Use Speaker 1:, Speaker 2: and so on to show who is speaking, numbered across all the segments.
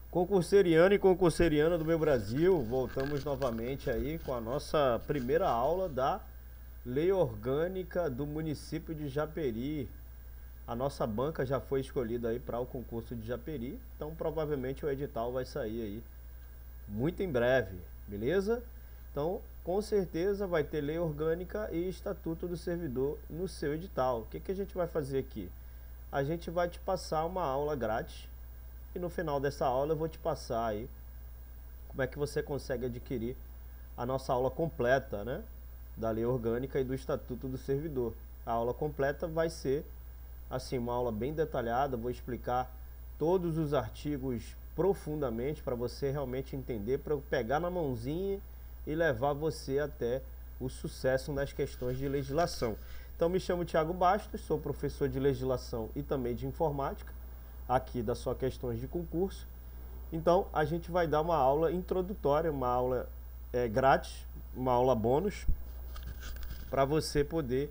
Speaker 1: Concurseriano e concurseriana do meu Brasil, voltamos novamente aí com a nossa primeira aula da Lei Orgânica do município de Japeri. A nossa banca já foi escolhida aí para o concurso de Japeri, então provavelmente o edital vai sair aí muito em breve, beleza? Então, com certeza vai ter Lei Orgânica e Estatuto do Servidor no seu edital. O que a gente vai fazer aqui? A gente vai te passar uma aula grátis. E no final dessa aula eu vou te passar aí como é que você consegue adquirir a nossa aula completa, né? Da Lei Orgânica e do Estatuto do Servidor. A aula completa vai ser, assim, uma aula bem detalhada. Vou explicar todos os artigos profundamente para você realmente entender, para eu pegar na mãozinha e levar você até o sucesso nas questões de legislação. Então, me chamo Thiago Bastos, sou professor de legislação e também de informática aqui da sua questões de concurso. Então a gente vai dar uma aula introdutória, uma aula grátis, uma aula bônus, para você poder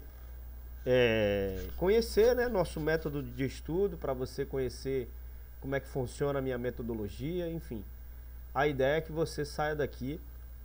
Speaker 1: conhecer, né, nosso método de estudo, para você conhecer como é que funciona a minha metodologia, enfim. A ideia é que você saia daqui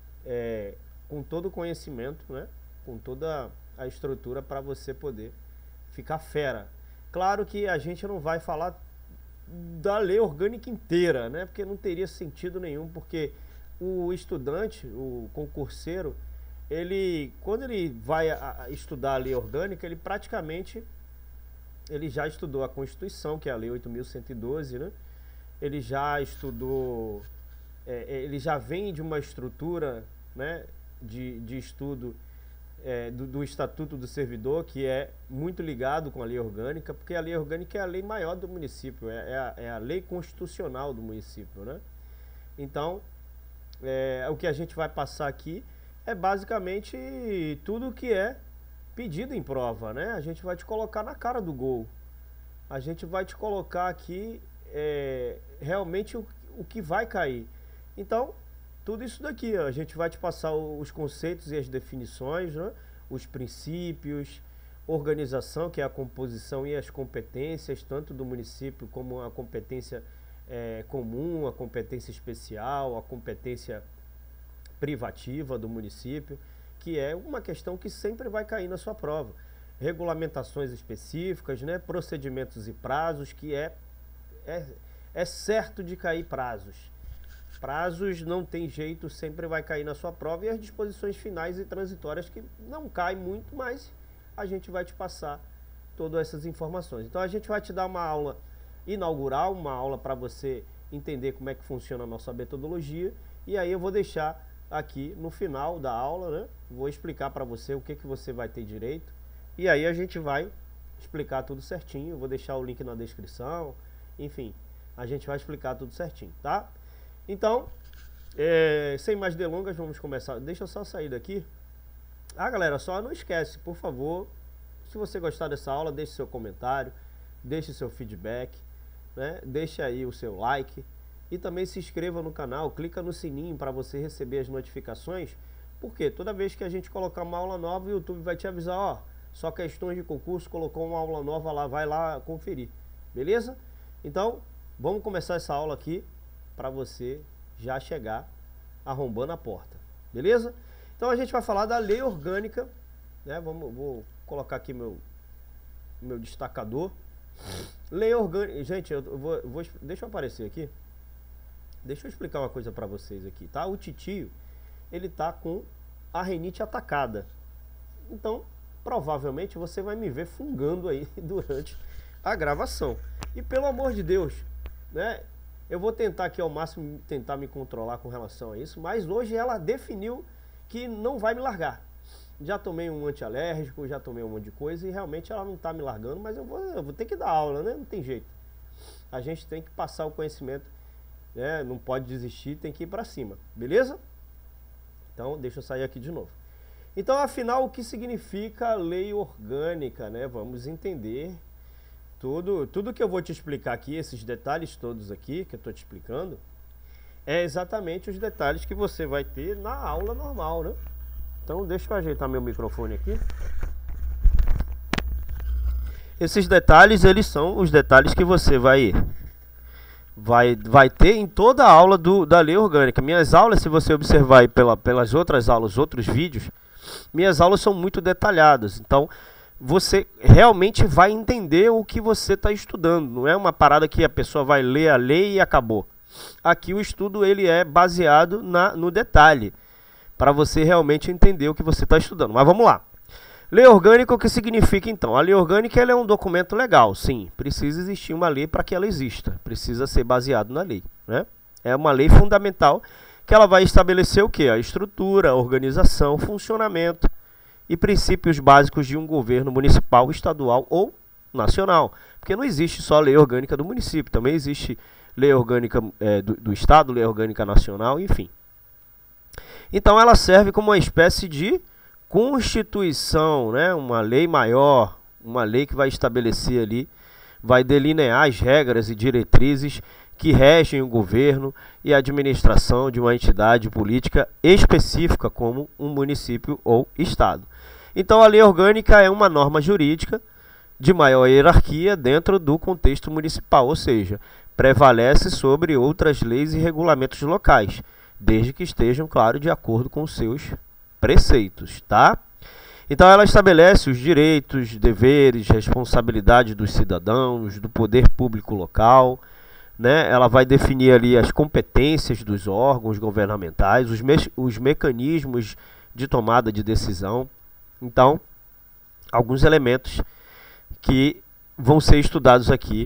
Speaker 1: com todo o conhecimento, né, com toda a estrutura para você poder ficar fera. Claro que a gente não vai falar da lei orgânica inteira, né? Porque não teria sentido nenhum, porque o estudante, o concurseiro, quando ele vai estudar a lei orgânica, ele praticamente já estudou a Constituição, que é a Lei 8.112, né? Ele já estudou, ele já vem de uma estrutura, né, de estudo do Estatuto do Servidor, que é muito ligado com a lei orgânica, porque a lei orgânica é a lei maior do município, é a lei constitucional do município, né? Então, o que a gente vai passar aqui é basicamente tudo que é pedido em prova, né? A gente vai te colocar na cara do gol. A gente vai te colocar aqui realmente o que vai cair. Então, tudo isso daqui, ó, a gente vai te passar os conceitos e as definições, né? Os princípios, organização, que é a composição e as competências, tanto do município como a competência comum, a competência especial, a competência privativa do município, que é uma questão que sempre vai cair na sua prova. Regulamentações específicas, né? Procedimentos e prazos, que é certo de cair prazos. Prazos não tem jeito, sempre vai cair na sua prova, e as disposições finais e transitórias, que não caem muito, mas a gente vai te passar todas essas informações. Então a gente vai te dar uma aula inaugural, uma aula para você entender como é que funciona a nossa metodologia, e aí eu vou deixar aqui no final da aula, né, vou explicar para você o que você vai ter direito, e aí a gente vai explicar tudo certinho. Eu vou deixar o link na descrição, enfim, a gente vai explicar tudo certinho, tá? Então, sem mais delongas, vamos começar. Deixa eu só sair daqui. Galera, só não esquece, por favor, se você gostar dessa aula, deixe seu comentário, deixe seu feedback, né? Deixe aí o seu like e também se inscreva no canal, clica no sininho para você receber as notificações, porque toda vez que a gente colocar uma aula nova, o YouTube vai te avisar, ó, só questões de concurso colocou uma aula nova lá, vai lá conferir, beleza? Então, vamos começar essa aula aqui, para você já chegar arrombando a porta, beleza? Então a gente vai falar da lei orgânica, né? Vou colocar aqui meu destacador. Lei orgânica, gente, deixa eu aparecer aqui. Deixa eu explicar uma coisa para vocês aqui, tá? O titio, ele tá com a rinite atacada. Então, provavelmente você vai me ver fungando aí durante a gravação. E pelo amor de Deus, né? Eu vou tentar aqui ao máximo tentar me controlar com relação a isso, mas hoje ela definiu que não vai me largar. Já tomei um antialérgico, já tomei um monte de coisa e realmente ela não está me largando, mas eu vou ter que dar aula, né? Não tem jeito. A gente tem que passar o conhecimento, né? Não pode desistir, tem que ir para cima, beleza? Então, deixa eu sair aqui de novo. Então, afinal, o que significa lei orgânica, né? Vamos entender. Tudo que eu vou te explicar aqui, esses detalhes todos aqui que eu estou te explicando, é exatamente os detalhes que você vai ter na aula normal, né? Então deixa eu ajeitar meu microfone aqui. Esses detalhes, eles são os detalhes que você vai vai ter em toda a aula da lei orgânica. Minhas aulas, se você observar aí pelas outras aulas, outros vídeos, minhas aulas são muito detalhadas. Então, você realmente vai entender o que você está estudando. Não é uma parada que a pessoa vai ler a lei e acabou. Aqui o estudo ele é baseado no detalhe, para você realmente entender o que você está estudando. Mas vamos lá. Lei orgânica, o que significa então? A lei orgânica ela é um documento legal, sim. Precisa existir uma lei para que ela exista. Precisa ser baseado na lei, né? É uma lei fundamental que ela vai estabelecer o quê? A estrutura, a organização, funcionamento e princípios básicos de um governo municipal, estadual ou nacional. Porque não existe só a lei orgânica do município, também existe lei orgânica do estado, lei orgânica nacional, enfim. Então ela serve como uma espécie de constituição, né? Uma lei maior, uma lei que vai estabelecer ali, vai delinear as regras e diretrizes que regem o governo e a administração de uma entidade política específica, como um município ou estado. Então a lei orgânica é uma norma jurídica de maior hierarquia dentro do contexto municipal, ou seja, prevalece sobre outras leis e regulamentos locais, desde que estejam, claro, de acordo com os seus preceitos, tá? Então ela estabelece os direitos, deveres, responsabilidades dos cidadãos, do poder público local, né? Ela vai definir ali as competências dos órgãos governamentais, os mecanismos de tomada de decisão. Então, alguns elementos que vão ser estudados aqui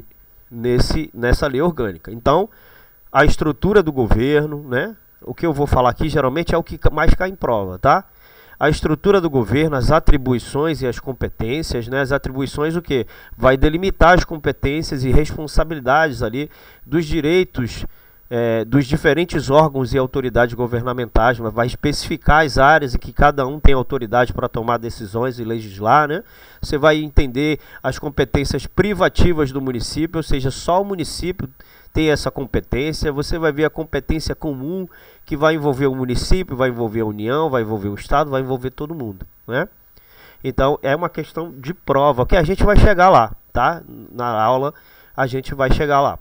Speaker 1: nessa lei orgânica. Então, a estrutura do governo, né? O que eu vou falar aqui geralmente é o que mais cai em prova, tá? A estrutura do governo, as atribuições e as competências, né? As atribuições o quê? Vai delimitar as competências e responsabilidades ali dos direitos dos diferentes órgãos e autoridades governamentais, mas vai especificar as áreas em que cada um tem autoridade para tomar decisões e legislar, né? Você vai entender as competências privativas do município, ou seja, só o município tem essa competência. Você vai ver a competência comum, que vai envolver o município, vai envolver a União, vai envolver o Estado, vai envolver todo mundo, né? Então, é uma questão de prova, que a gente vai chegar lá, tá? Na aula, a gente vai chegar lá.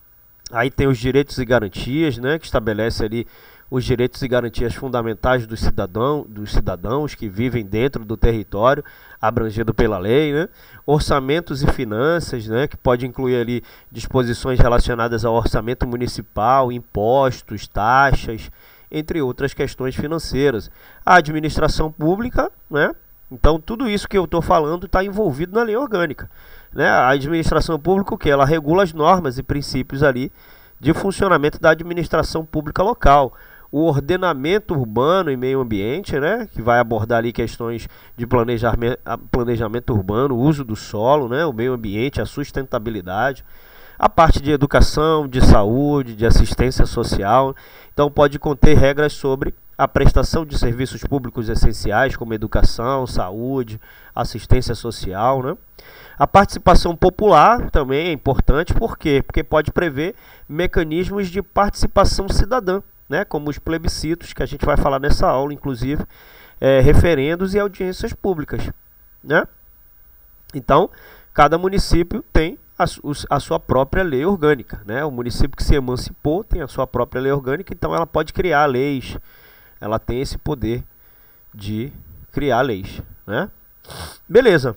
Speaker 1: Aí tem os direitos e garantias, né? Que estabelece ali os direitos e garantias fundamentais dos cidadãos que vivem dentro do território abrangido pela lei, né? Orçamentos e finanças, né? Que pode incluir ali disposições relacionadas ao orçamento municipal, impostos, taxas, entre outras questões financeiras. A administração pública, né? Então tudo isso que eu estou falando está envolvido na lei orgânica, né? A administração pública, o que? Ela regula as normas e princípios ali de funcionamento da administração pública local. O ordenamento urbano e meio ambiente, né, que vai abordar ali questões de planejamento urbano, o uso do solo, né, o meio ambiente, a sustentabilidade, a parte de educação, de saúde, de assistência social. Então pode conter regras sobre a prestação de serviços públicos essenciais, como educação, saúde, assistência social, né? A participação popular também é importante, por quê? Porque pode prever mecanismos de participação cidadã, né? Como os plebiscitos, que a gente vai falar nessa aula, inclusive, referendos e audiências públicas, né? Então, cada município tem a sua própria lei orgânica, né? O município que se emancipou tem a sua própria lei orgânica, então ela pode criar leis, ela tem esse poder de criar leis, né? Beleza.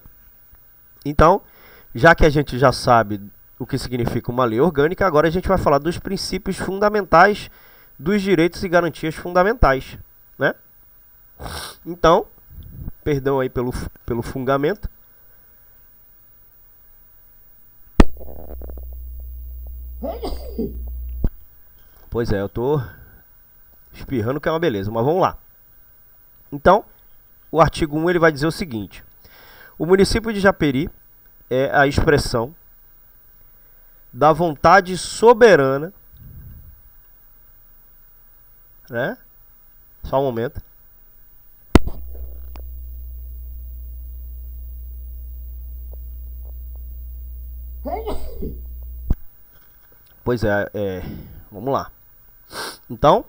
Speaker 1: Então, já que a gente já sabe o que significa uma lei orgânica, agora a gente vai falar dos princípios fundamentais dos direitos e garantias fundamentais, né? Então, perdão aí pelo fungamento. Pois é, eu tô espirrando, que é uma beleza, mas vamos lá. Então, o artigo 1 ele vai dizer o seguinte: o município de Japeri é a expressão da vontade soberana, né? Só um momento. Pois vamos lá. Então,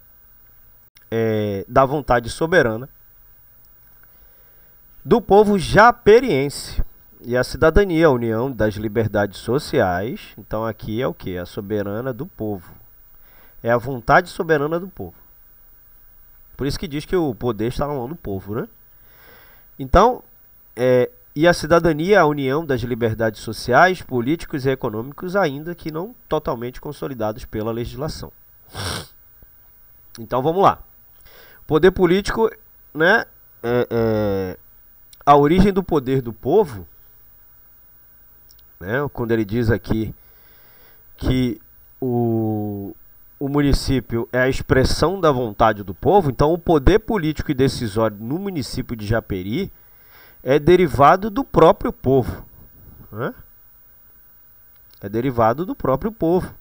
Speaker 1: da vontade soberana do povo japeriense, E a cidadania, a união das liberdades sociais. Então aqui é o que? A soberana do povo. É a vontade soberana do povo. Por isso que diz que o poder está na mão do povo, né? Então, e a cidadania, a união das liberdades sociais, políticos e econômicos, ainda que não totalmente consolidados pela legislação. Então vamos lá. Poder político, né? A origem do poder do povo, né? Quando ele diz aqui que o município é a expressão da vontade do povo, então o poder político e decisório no município de Japeri é derivado do próprio povo, né? É derivado do próprio povo.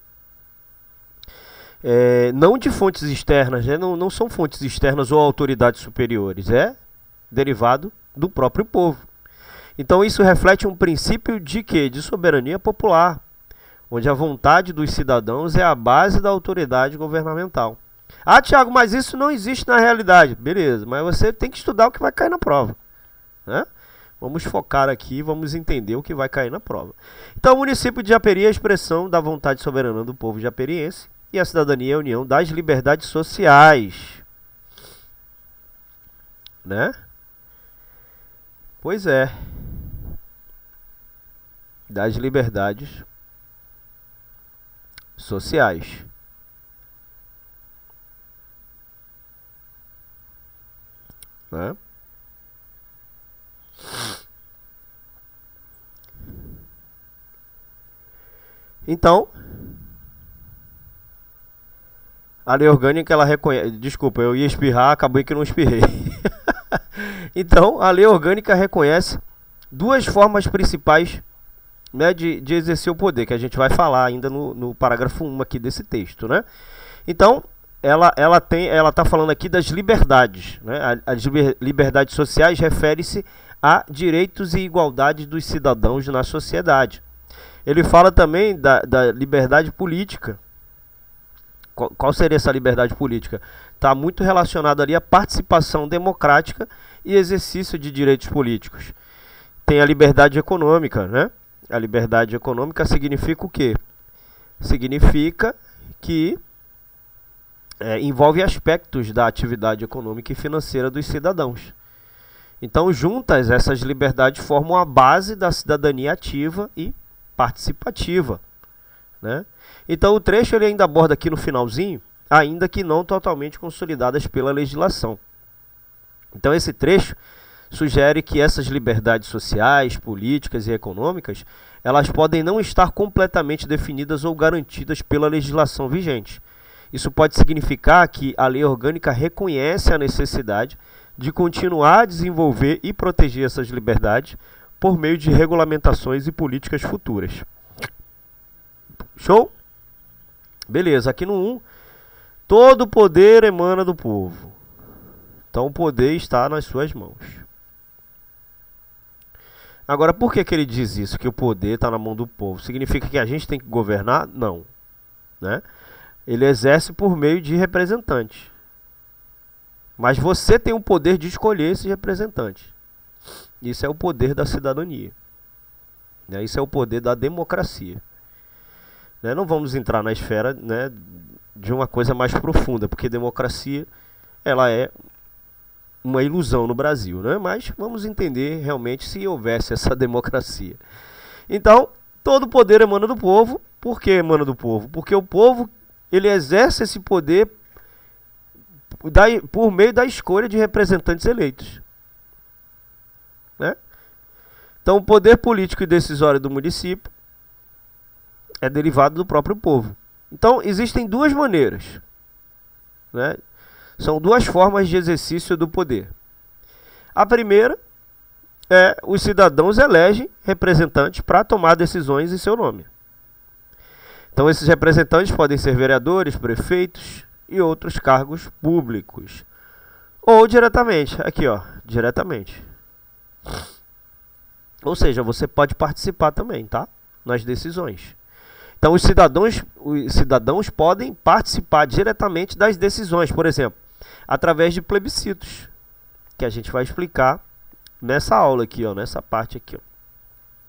Speaker 1: Não de fontes externas, né? Não são fontes externas ou autoridades superiores, é derivado do próprio povo. Então isso reflete um princípio de quê? De soberania popular, onde a vontade dos cidadãos é a base da autoridade governamental. Ah, Tiago, mas isso não existe na realidade. Beleza, mas você tem que estudar o que vai cair na prova, né? Vamos focar aqui, vamos entender o que vai cair na prova. Então, o município de Japeri é a expressão da vontade soberana do povo japeriense e a cidadania é a união das liberdades sociais, né? Pois é. Das liberdades sociais. Né? Então, a lei orgânica ela reconhece. Desculpa, eu ia espirrar, acabei que não espirrei. Então, a lei orgânica reconhece duas formas principais, né, de exercer o poder, que a gente vai falar ainda no parágrafo 1 aqui desse texto, né? Então, ela está falando aqui das liberdades, né? As liberdades sociais refere-se a direitos e igualdade dos cidadãos na sociedade. Ele fala também da liberdade política. Qual seria essa liberdade política? Está muito relacionado ali à participação democrática e exercício de direitos políticos. Tem a liberdade econômica, né? A liberdade econômica significa o quê? Significa que envolve aspectos da atividade econômica e financeira dos cidadãos. Então, juntas, essas liberdades formam a base da cidadania ativa e participativa, né? Então, o trecho ele ainda aborda aqui no finalzinho, ainda que não totalmente consolidadas pela legislação. Então, esse trecho sugere que essas liberdades sociais, políticas e econômicas, elas podem não estar completamente definidas ou garantidas pela legislação vigente. Isso pode significar que a lei orgânica reconhece a necessidade de continuar a desenvolver e proteger essas liberdades por meio de regulamentações e políticas futuras. Show? Beleza, aqui no 1, todo poder emana do povo. Então o poder está nas suas mãos. Agora, por que ele diz isso? Que o poder está na mão do povo? Significa que a gente tem que governar? Não, né? Ele exerce por meio de representantes. Mas você tem o poder de escolher esses representantes. Isso é o poder da cidadania, né? Isso é o poder da democracia, né? Não vamos entrar na esfera, né, de uma coisa mais profunda, porque democracia ela é uma ilusão no Brasil, né? Mas vamos entender realmente se houvesse essa democracia. Então, todo poder emana do povo. Por que emana do povo? Porque o povo ele exerce esse poder por meio da escolha de representantes eleitos, né? Então, o poder político e decisório do município é derivado do próprio povo. Então, existem duas maneiras, né? São duas formas de exercício do poder. A primeira é os cidadãos elegem representantes para tomar decisões em seu nome. Então, esses representantes podem ser vereadores, prefeitos e outros cargos públicos. Ou diretamente, aqui ó, diretamente. Ou seja, você pode participar também, tá? Nas decisões. Então, os cidadãos podem participar diretamente das decisões, por exemplo, através de plebiscitos, que a gente vai explicar nessa aula aqui, ó, nessa parte aqui, ó.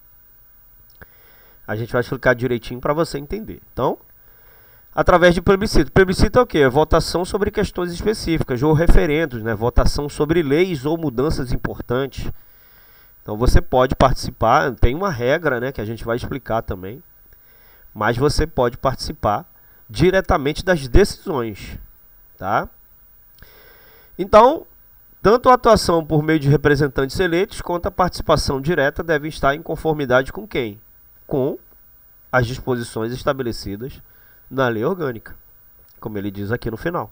Speaker 1: A gente vai explicar direitinho para você entender. Então, através de plebiscito. Plebiscito é o quê? É votação sobre questões específicas, ou referendos, né? Votação sobre leis ou mudanças importantes. Então você pode participar, tem uma regra, né, que a gente vai explicar também, mas você pode participar diretamente das decisões, tá? Então, tanto a atuação por meio de representantes eleitos quanto a participação direta devem estar em conformidade com quem? Com as disposições estabelecidas na lei orgânica, como ele diz aqui no final.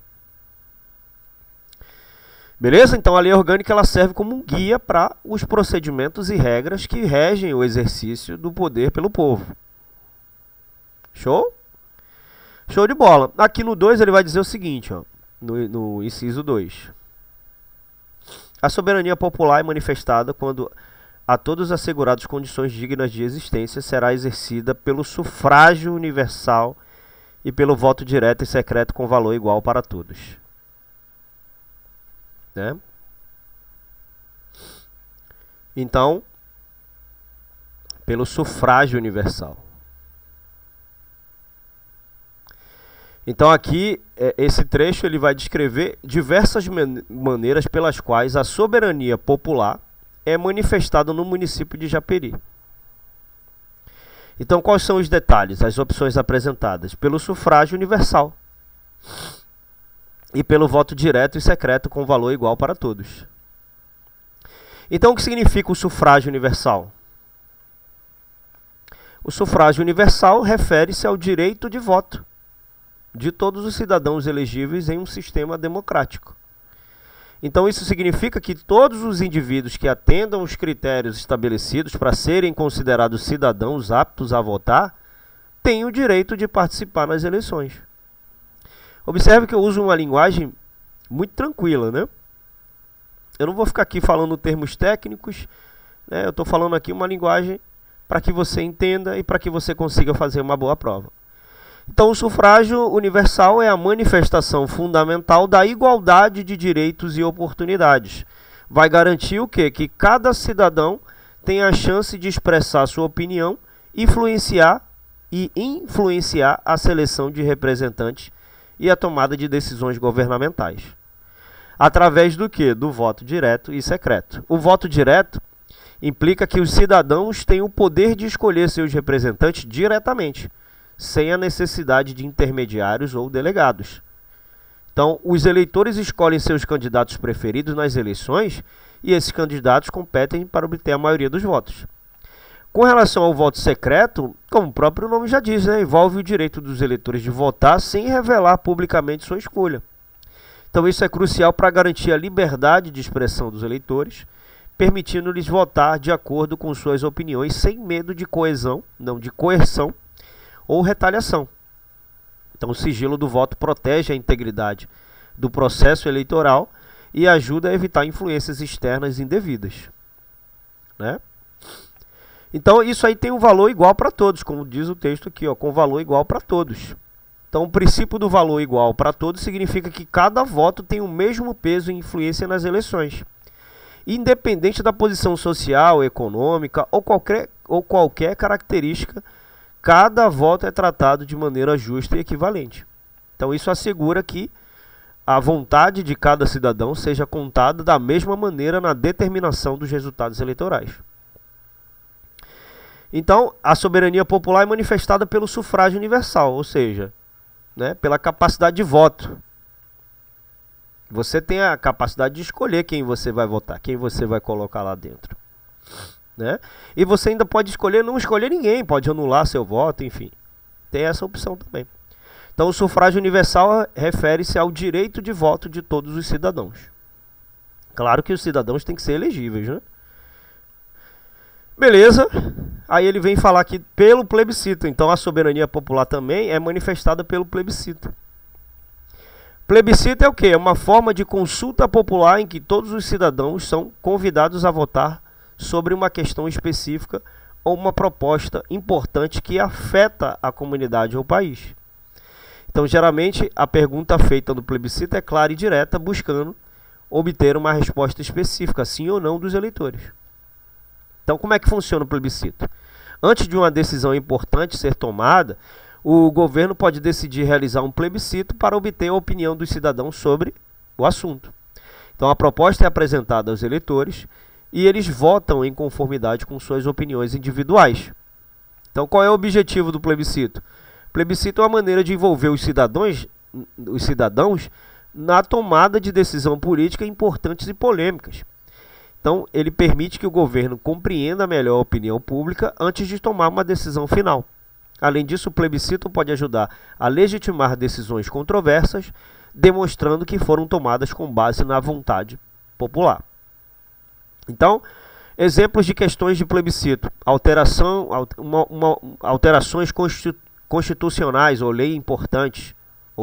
Speaker 1: Beleza? Então a lei orgânica ela serve como um guia para os procedimentos e regras que regem o exercício do poder pelo povo. Show? Show de bola. Aqui no 2 ele vai dizer o seguinte, ó, no inciso 2. A soberania popular é manifestada quando a todos assegurados condições dignas de existência será exercida pelo sufrágio universal e pelo voto direto e secreto com valor igual para todos. Né? Então, pelo sufrágio universal. Então aqui, esse trecho ele vai descrever diversas maneiras pelas quais a soberania popular é manifestada no município de Japeri. Então quais são os detalhes, as opções apresentadas? Pelo sufrágio universal e pelo voto direto e secreto com valor igual para todos. Então o que significa o sufrágio universal? O sufrágio universal refere-se ao direito de voto de todos os cidadãos elegíveis em um sistema democrático. Então isso significa que todos os indivíduos que atendam os critérios estabelecidos para serem considerados cidadãos aptos a votar têm o direito de participar nas eleições. Observe que eu uso uma linguagem muito tranquila, né? Eu não vou ficar aqui falando termos técnicos, né? Eu estou falando aqui uma linguagem para que você entenda e para que você consiga fazer uma boa prova. Então, o sufrágio universal é a manifestação fundamental da igualdade de direitos e oportunidades. Vai garantir o quê? Que cada cidadão tenha a chance de expressar sua opinião, influenciar a seleção de representantes e a tomada de decisões governamentais. Através do quê? Do voto direto e secreto. O voto direto implica que os cidadãos têm o poder de escolher seus representantes diretamente, sem a necessidade de intermediários ou delegados. Então, os eleitores escolhem seus candidatos preferidos nas eleições e esses candidatos competem para obter a maioria dos votos. Com relação ao voto secreto, como o próprio nome já diz, né, envolve o direito dos eleitores de votar sem revelar publicamente sua escolha. Então, isso é crucial para garantir a liberdade de expressão dos eleitores, permitindo-lhes votar de acordo com suas opiniões sem medo de coerção ou retaliação. Então, o sigilo do voto protege a integridade do processo eleitoral e ajuda a evitar influências externas indevidas, né? Então, isso aí tem um valor igual para todos, como diz o texto aqui, ó, com valor igual para todos. Então, o princípio do valor igual para todos significa que cada voto tem o mesmo peso e influência nas eleições, independente da posição social, econômica ou qualquer característica. Cada voto é tratado de maneira justa e equivalente. Então isso assegura que a vontade de cada cidadão seja contada da mesma maneira na determinação dos resultados eleitorais. Então a soberania popular é manifestada pelo sufrágio universal, ou seja, né, pela capacidade de voto. Você tem a capacidade de escolher quem você vai votar, quem você vai colocar lá dentro. Né? E você ainda pode escolher não escolher ninguém, pode anular seu voto, enfim. Tem essa opção também. Então o sufrágio universal refere-se ao direito de voto de todos os cidadãos. Claro que os cidadãos têm que ser elegíveis, né? Beleza? Aí ele vem falar aqui pelo plebiscito. Então a soberania popular também é manifestada pelo plebiscito. Plebiscito é o quê? É uma forma de consulta popular em que todos os cidadãos são convidados a votar sobre uma questão específica ou uma proposta importante que afeta a comunidade ou o país. Então, geralmente, a pergunta feita no plebiscito é clara e direta, buscando obter uma resposta específica, sim ou não, dos eleitores. Então, como é que funciona o plebiscito? Antes de uma decisão importante ser tomada, o governo pode decidir realizar um plebiscito para obter a opinião dos cidadãos sobre o assunto. Então, a proposta é apresentada aos eleitores e eles votam em conformidade com suas opiniões individuais. Então, qual é o objetivo do plebiscito? O plebiscito é uma maneira de envolver os cidadãos na tomada de decisão política importantes e polêmicas. Então, ele permite que o governo compreenda melhor a opinião pública antes de tomar uma decisão final. Além disso, o plebiscito pode ajudar a legitimar decisões controversas, demonstrando que foram tomadas com base na vontade popular. Então, exemplos de questões de plebiscito: alterações constitucionais ou leis importantes,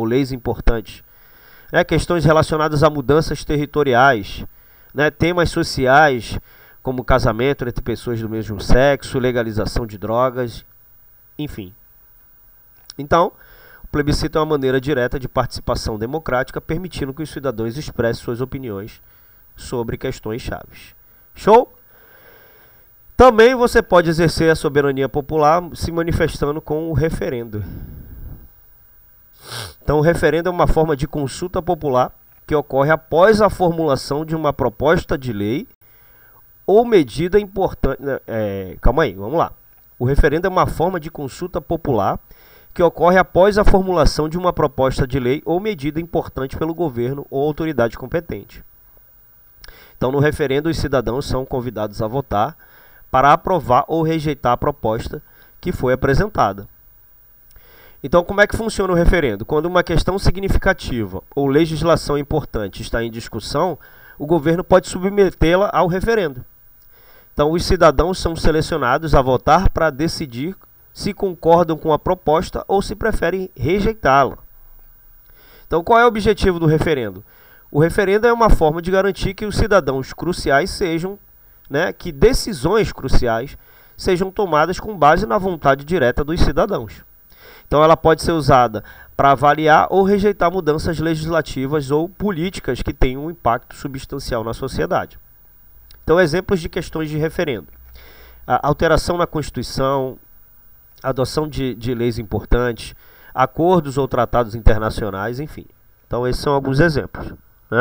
Speaker 1: questões relacionadas a mudanças territoriais, temas sociais como casamento entre pessoas do mesmo sexo, legalização de drogas, enfim. Então, o plebiscito é uma maneira direta de participação democrática, permitindo que os cidadãos expressem suas opiniões sobre questões chaves. Show? Também você pode exercer a soberania popular se manifestando com o referendo. Então, o referendo é uma forma de consulta popular que ocorre após a formulação de uma proposta de lei ou medida importante. Calma aí, vamos lá. O referendo é uma forma de consulta popular que ocorre após a formulação de uma proposta de lei ou medida importante pelo governo ou autoridade competente. Então, no referendo, os cidadãos são convidados a votar para aprovar ou rejeitar a proposta que foi apresentada. Então, como é que funciona o referendo? Quando uma questão significativa ou legislação importante está em discussão, o governo pode submetê-la ao referendo. Então, os cidadãos são selecionados a votar para decidir se concordam com a proposta ou se preferem rejeitá-la. Então, qual é o objetivo do referendo? O referendo é uma forma de garantir que os cidadãos cruciais sejam, que decisões cruciais sejam tomadas com base na vontade direta dos cidadãos. Então, ela pode ser usada para avaliar ou rejeitar mudanças legislativas ou políticas que tenham um impacto substancial na sociedade. Então, exemplos de questões de referendo: a alteração na Constituição, adoção de leis importantes, acordos ou tratados internacionais, enfim. Então, esses são alguns exemplos.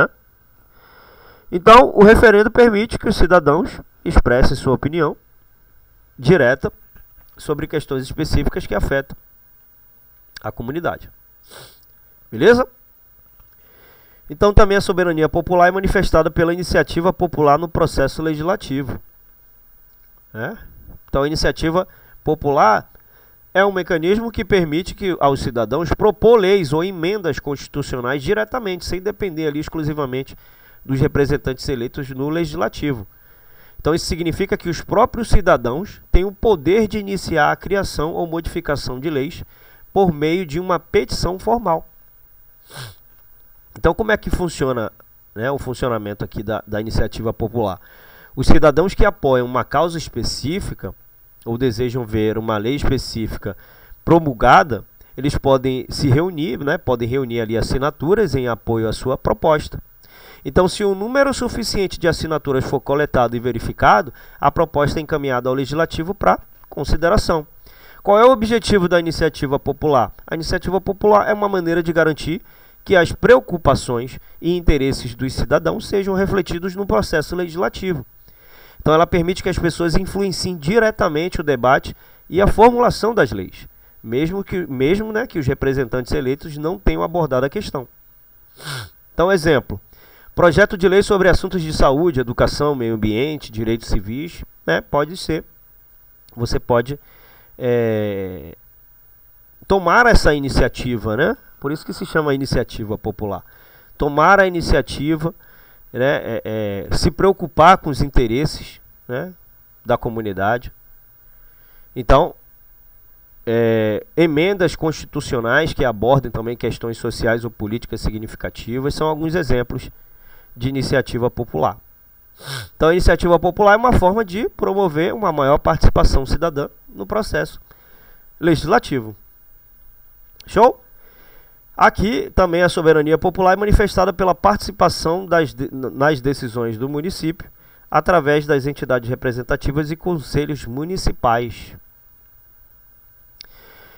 Speaker 1: Então, o referendo permite que os cidadãos expressem sua opinião direta sobre questões específicas que afetam a comunidade. Beleza? Então, também a soberania popular é manifestada pela iniciativa popular no processo legislativo. Então, a iniciativa popular é um mecanismo que permite aos cidadãos propor leis ou emendas constitucionais diretamente, sem depender ali exclusivamente dos representantes eleitos no legislativo. Então, isso significa que os próprios cidadãos têm o poder de iniciar a criação ou modificação de leis por meio de uma petição formal. Então, como é que funciona, o funcionamento aqui da iniciativa popular? Os cidadãos que apoiam uma causa específica ou desejam ver uma lei específica promulgada, eles podem se reunir, podem reunir ali assinaturas em apoio à sua proposta. Então, se um número suficiente de assinaturas for coletado e verificado, a proposta é encaminhada ao legislativo para consideração. Qual é o objetivo da iniciativa popular? A iniciativa popular é uma maneira de garantir que as preocupações e interesses dos cidadãos sejam refletidos no processo legislativo. Então, ela permite que as pessoas influenciem diretamente o debate e a formulação das leis, mesmo que os representantes eleitos não tenham abordado a questão. Então, exemplo: projeto de lei sobre assuntos de saúde, educação, meio ambiente, direitos civis, pode ser. Você pode tomar essa iniciativa, por isso que se chama iniciativa popular. Tomar a iniciativa, se preocupar com os interesses, da comunidade. Então, emendas constitucionais que abordem também questões sociais ou políticas significativas são alguns exemplos de iniciativa popular. Então, a iniciativa popular é uma forma de promover uma maior participação cidadã no processo legislativo. Show? Aqui também a soberania popular é manifestada pela participação nas decisões do município através das entidades representativas e conselhos municipais.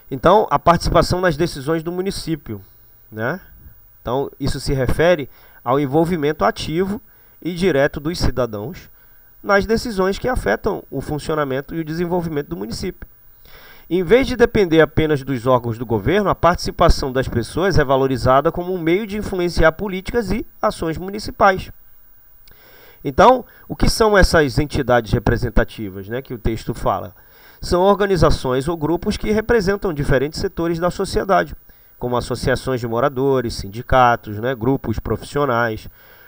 Speaker 1: Então, a participação nas decisões do município, né? Então, isso se refere ao envolvimento ativo e direto dos cidadãos nas decisões que afetam o funcionamento e o desenvolvimento do município. Em vez de depender apenas dos órgãos do governo, a participação das pessoas é valorizada como um meio de influenciar políticas e ações municipais. Então, o que são essas entidades representativas, né, que o texto fala? São organizações ou grupos que representam diferentes setores da sociedade, como associações de moradores, sindicatos, né, grupos profissionais,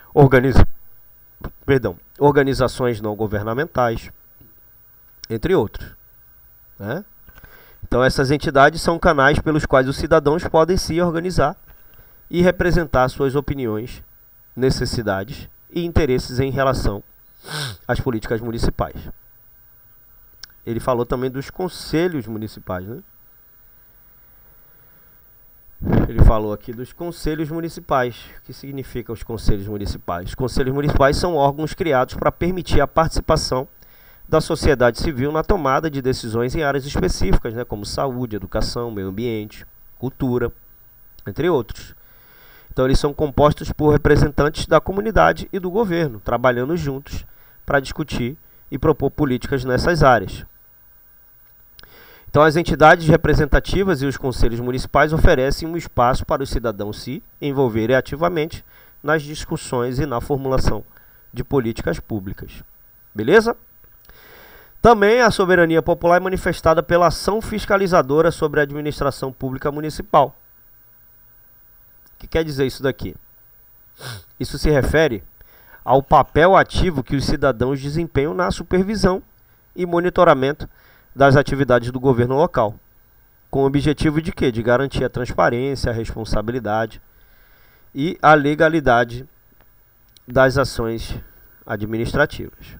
Speaker 1: organizações não governamentais, entre outros, né? Então, essas entidades são canais pelos quais os cidadãos podem se organizar e representar suas opiniões, necessidades e interesses em relação às políticas municipais. Ele falou também dos conselhos municipais, né? Ele falou aqui dos conselhos municipais. O que significa os conselhos municipais? Os conselhos municipais são órgãos criados para permitir a participação da sociedade civil na tomada de decisões em áreas específicas, né, como saúde, educação, meio ambiente, cultura, entre outros. Então, eles são compostos por representantes da comunidade e do governo, trabalhando juntos para discutir e propor políticas nessas áreas. Então, as entidades representativas e os conselhos municipais oferecem um espaço para os cidadãos se envolverem ativamente nas discussões e na formulação de políticas públicas. Beleza? Também a soberania popular é manifestada pela ação fiscalizadora sobre a administração pública municipal. O que quer dizer isso daqui? Isso se refere ao papel ativo que os cidadãos desempenham na supervisão e monitoramento das atividades do governo local, com o objetivo de quê? De garantir a transparência, a responsabilidade e a legalidade das ações administrativas.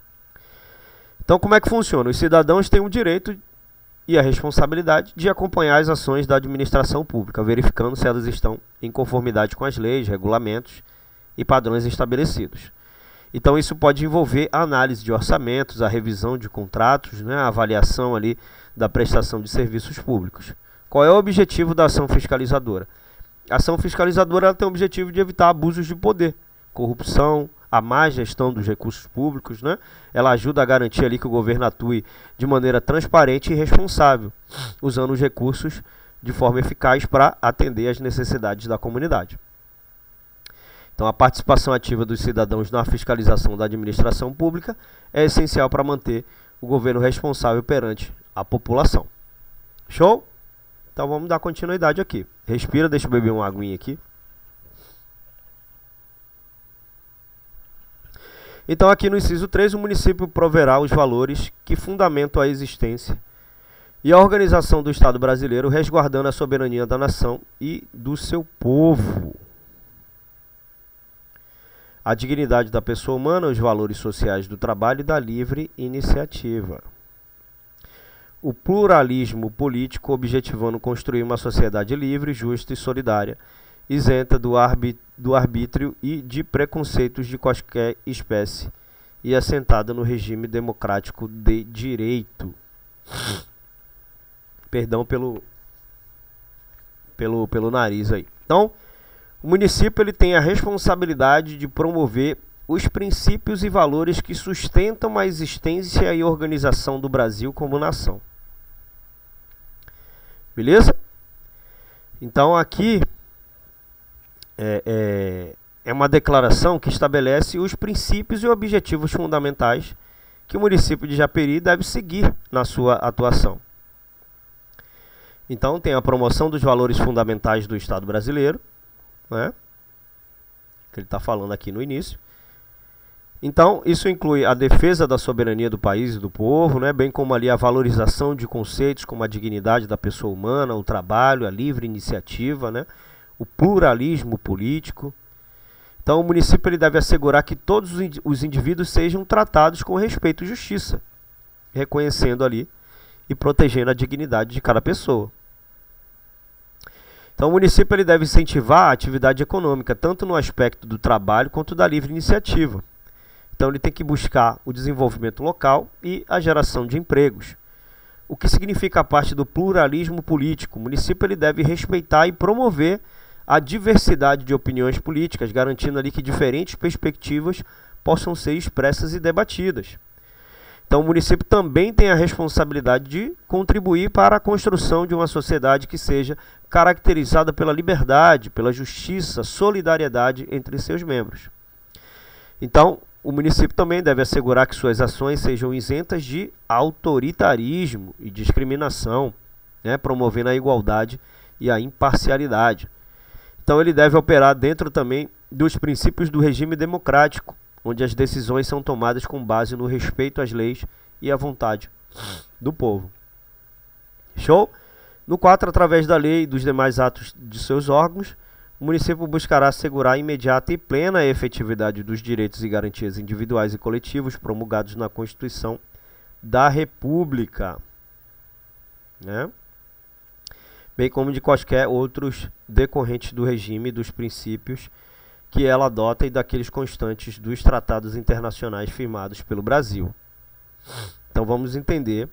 Speaker 1: Então, como é que funciona? Os cidadãos têm o direito e a responsabilidade de acompanhar as ações da administração pública, verificando se elas estão em conformidade com as leis, regulamentos e padrões estabelecidos. Então, isso pode envolver a análise de orçamentos, a revisão de contratos, né, a avaliação ali da prestação de serviços públicos. Qual é o objetivo da ação fiscalizadora? A ação fiscalizadora ela tem o objetivo de evitar abusos de poder, corrupção, a má gestão dos recursos públicos, né? Ela ajuda a garantir ali que o governo atue de maneira transparente e responsável, usando os recursos de forma eficaz para atender às necessidades da comunidade. Então, a participação ativa dos cidadãos na fiscalização da administração pública é essencial para manter o governo responsável perante a população. Show? Então, vamos dar continuidade aqui. Respira, deixa eu beber uma aguinha aqui. Então, aqui no inciso 3, o município proverá os valores que fundamentam a existência e a organização do Estado brasileiro, resguardando a soberania da nação e do seu povo. A dignidade da pessoa humana, os valores sociais do trabalho e da livre iniciativa. O pluralismo político, objetivando construir uma sociedade livre, justa e solidária, isenta do arbítrio e de preconceitos de qualquer espécie e assentada no regime democrático de direito. Perdão pelo nariz aí. Então, o município ele tem a responsabilidade de promover os princípios e valores que sustentam a existência e organização do Brasil como nação. Beleza? Então, aqui é uma declaração que estabelece os princípios e objetivos fundamentais que o município de Japeri deve seguir na sua atuação. Então, tem a promoção dos valores fundamentais do Estado brasileiro, né, que ele está falando aqui no início. Então, isso inclui a defesa da soberania do país e do povo, né, bem como ali a valorização de conceitos como a dignidade da pessoa humana, o trabalho, a livre iniciativa, né, o pluralismo político. Então, o município ele deve assegurar que todos os indivíduos sejam tratados com respeito e justiça, reconhecendo ali e protegendo a dignidade de cada pessoa. Então, o município ele deve incentivar a atividade econômica, tanto no aspecto do trabalho quanto da livre iniciativa. Então, ele tem que buscar o desenvolvimento local e a geração de empregos, o que significa a parte do pluralismo político. O município ele deve respeitar e promover a diversidade de opiniões políticas, garantindo ali que diferentes perspectivas possam ser expressas e debatidas. Então, o município também tem a responsabilidade de contribuir para a construção de uma sociedade que seja caracterizada pela liberdade, pela justiça, solidariedade entre seus membros. Então, o município também deve assegurar que suas ações sejam isentas de autoritarismo e discriminação, né, promovendo a igualdade e a imparcialidade. Então, ele deve operar dentro também dos princípios do regime democrático, onde as decisões são tomadas com base no respeito às leis e à vontade do povo. Show? No 4, através da lei e dos demais atos de seus órgãos, o município buscará assegurar a imediata e plena efetividade dos direitos e garantias individuais e coletivos promulgados na Constituição da República, né? Bem como de quaisquer outros decorrentes do regime e dos princípios que ela adota e daqueles constantes dos tratados internacionais firmados pelo Brasil. Então vamos entender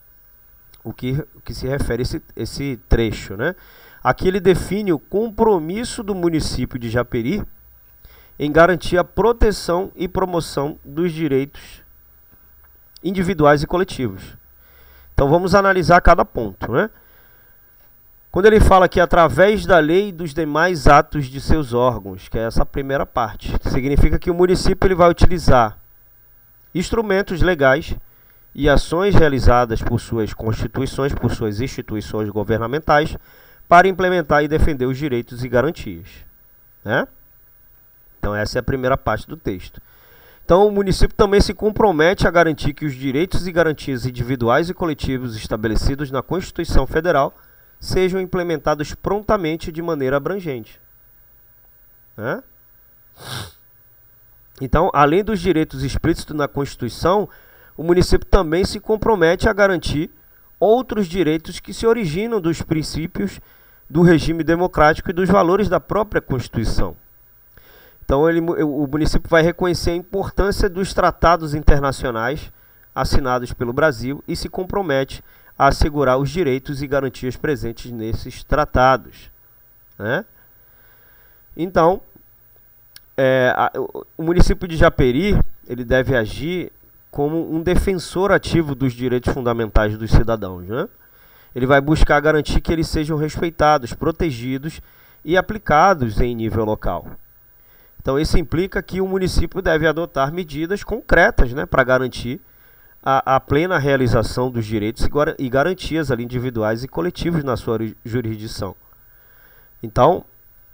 Speaker 1: o que se refere a esse trecho, né? Aqui ele define o compromisso do município de Japeri em garantir a proteção e promoção dos direitos individuais e coletivos. Então vamos analisar cada ponto, né? Quando ele fala que através da lei e dos demais atos de seus órgãos, que é essa primeira parte, significa que o município ele vai utilizar instrumentos legais e ações realizadas por suas constituições, por suas instituições governamentais, para implementar e defender os direitos e garantias, né? Então essa é a primeira parte do texto. Então o município também se compromete a garantir que os direitos e garantias individuais e coletivos estabelecidos na Constituição Federal sejam implementados prontamente de maneira abrangente, né? Então, além dos direitos explícitos na Constituição, o município também se compromete a garantir outros direitos que se originam dos princípios do regime democrático e dos valores da própria Constituição. Então, o município vai reconhecer a importância dos tratados internacionais assinados pelo Brasil e se compromete a assegurar os direitos e garantias presentes nesses tratados, né? Então, o município de Japeri ele deve agir como um defensor ativo dos direitos fundamentais dos cidadãos, né? Ele vai buscar garantir que eles sejam respeitados, protegidos e aplicados em nível local. Então, isso implica que o município deve adotar medidas concretas, né, para garantir a plena realização dos direitos e garantias ali, individuais e coletivos na sua jurisdição. Então,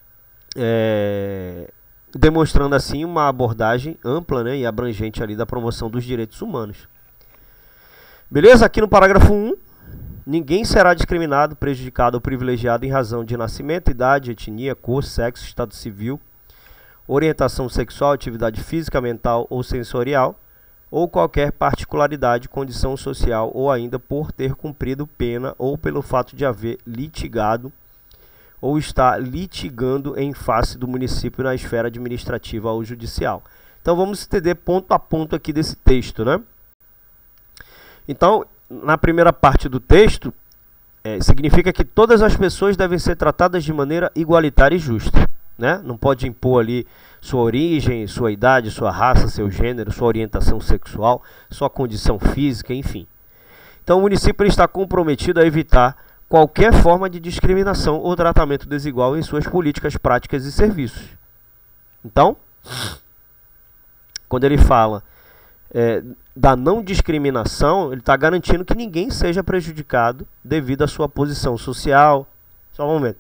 Speaker 1: demonstrando assim uma abordagem ampla, né, e abrangente ali da promoção dos direitos humanos. Beleza? Aqui no parágrafo 1, ninguém será discriminado, prejudicado ou privilegiado em razão de nascimento, idade, etnia, cor, sexo, estado civil, orientação sexual, atividade física, mental ou sensorial, ou qualquer particularidade, condição social, ou ainda por ter cumprido pena, ou pelo fato de haver litigado, ou estar litigando em face do município na esfera administrativa ou judicial. Então vamos entender ponto a ponto aqui desse texto, né? Então, na primeira parte do texto, significa que todas as pessoas devem ser tratadas de maneira igualitária e justa, né? Não pode impor ali sua origem, sua idade, sua raça, seu gênero, sua orientação sexual, sua condição física, enfim. Então o município está comprometido a evitar qualquer forma de discriminação ou tratamento desigual em suas políticas, práticas e serviços. Então, quando ele fala da não discriminação, ele está garantindo que ninguém seja prejudicado devido à sua posição social. Só um momento.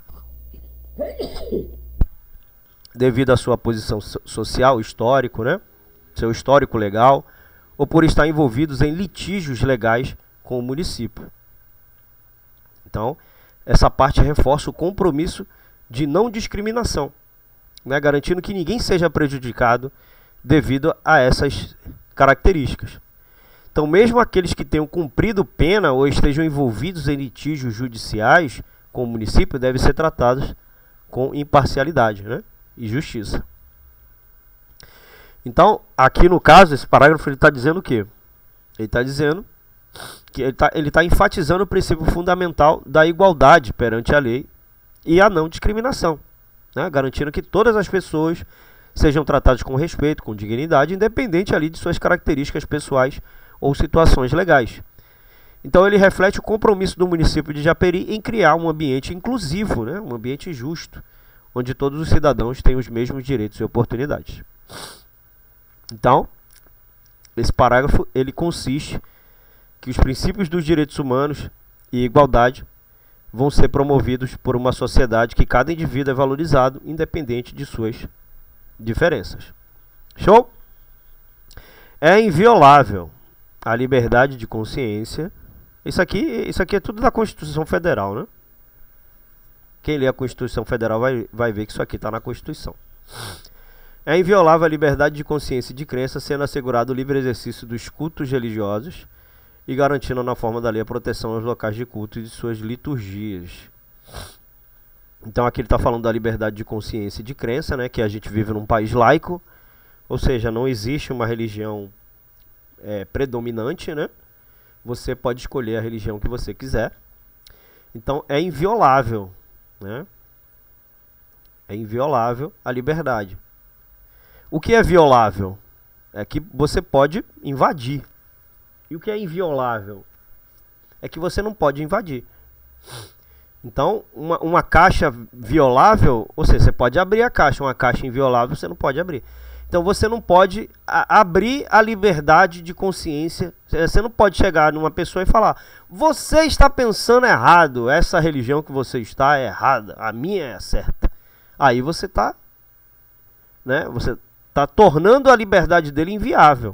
Speaker 1: Devido à sua posição social, histórico, né? Seu histórico legal, ou por estar envolvidos em litígios legais com o município. Então, essa parte reforça o compromisso de não discriminação, né? Garantindo que ninguém seja prejudicado devido a essas características. Então, mesmo aqueles que tenham cumprido pena ou estejam envolvidos em litígios judiciais com o município devem ser tratados com imparcialidade, né, e justiça. Então, aqui no caso, esse parágrafo ele está dizendo o quê? Ele está dizendo que ele tá enfatizando o princípio fundamental da igualdade perante a lei e a não discriminação, né? Garantindo que todas as pessoas sejam tratadas com respeito, com dignidade, independente ali de suas características pessoais ou situações legais. Então ele reflete o compromisso do município de Japeri em criar um ambiente inclusivo, né? Um ambiente justo, onde todos os cidadãos têm os mesmos direitos e oportunidades. Então, esse parágrafo ele consiste que os princípios dos direitos humanos e igualdade vão ser promovidos por uma sociedade que cada indivíduo é valorizado, independente de suas diferenças. Show? É inviolável a liberdade de consciência. Isso aqui é tudo da Constituição Federal, né? Quem lê a Constituição Federal vai ver que isso aqui está na Constituição. É inviolável a liberdade de consciência e de crença, sendo assegurado o livre exercício dos cultos religiosos e garantindo na forma da lei a proteção aos locais de culto e de suas liturgias. Então aqui ele está falando da liberdade de consciência e de crença, né, que a gente vive num país laico, ou seja, não existe uma religião predominante, né? Você pode escolher a religião que você quiser. Então é inviolável, né? É inviolável a liberdade. O que é violável? É que você pode invadir. E o que é inviolável? É que você não pode invadir. Então, uma caixa violável, ou seja, você pode abrir a caixa, uma caixa inviolável você não pode abrir. Então você não pode abrir a liberdade de consciência. Você não pode chegar numa pessoa e falar: você está pensando errado, essa religião que você está é errada, a minha é certa. Aí você está, né, você está tornando a liberdade dele inviável.